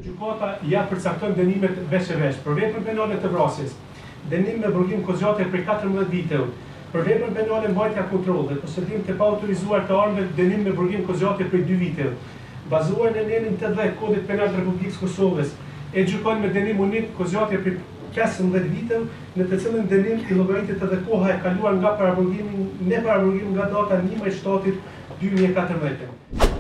Gjykata ja përcakton dënimet veç e veç. Për veprën penale të vrasjes, dënim me burgim kozgjate për 14 viteve. Për veprën penale mbajtja kontrollit, posedim të paautorizuar të armëve, dënim me burgim kozgjate për 2 viteve. Bazuar në nenin 80 Kodit Penal të Republikës Kosovës, e gjykon me dënim unik kozgjate për 15 viteve, në të cilën dënim i llogaritet edhe koha e kaluar nga paraburgimi nga data 1 maj 7 2014.